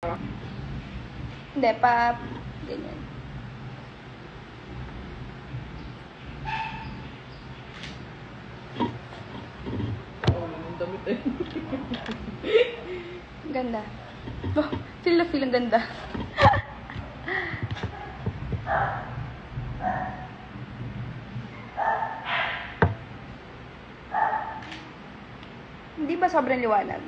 Hindi, pa... ganyan. Ang damit eh. Ganda. Oh, feel na feel ang ganda. Hindi ba sobrang liwanag?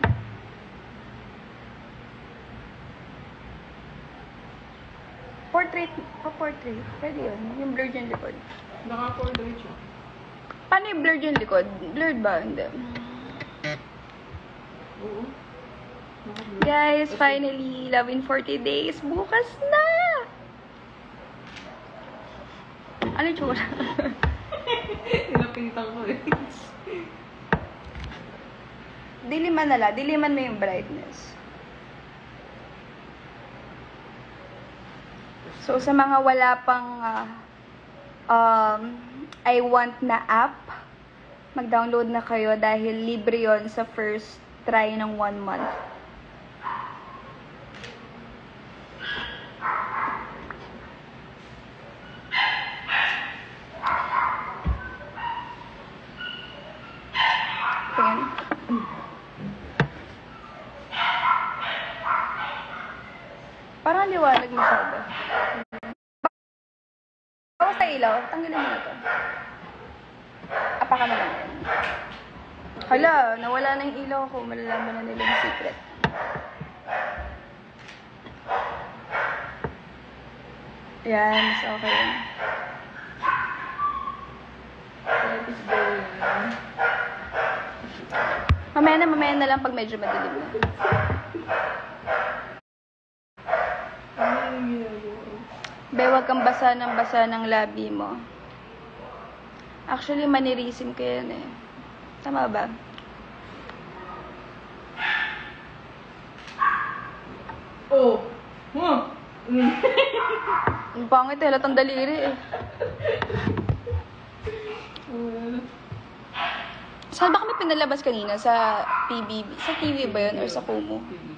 Portrait. Portrait. Pwede yun. Yung blurred yung likod. Naka-portrait siya. Paano yung blurred yung likod? Blurred ba? Hindi. Oo. Guys, finally, Love in 40 Days. Bukas na! Ano yung tsura? Pinapintang ko eh. Diliman na lang. Diliman mo yung brightness. So, sa mga wala pang I Want na app, mag-download na kayo dahil libre yon sa first try ng 1 month. Ayan. Parang liwanag masyado. Bawas sa ilaw. Tanggalin mo na to. Apakan mo lang yan. Hala, nawala na yung ilaw ko. Malalaman na nila yung secret. Yan, mas okay yan. Tapos going. Mamaya na lang pag medyo madilim na. Ano yung ginagawa? Be, wag kang basa ng labi mo. Actually, manirisim ko yan eh. Tama ba? Oh! Huh! Ang pangit eh, halatang daliri eh. Saan ba kami pinalabas kanina? Sa PBB? Sa TV ba yun? Or sa Kumu?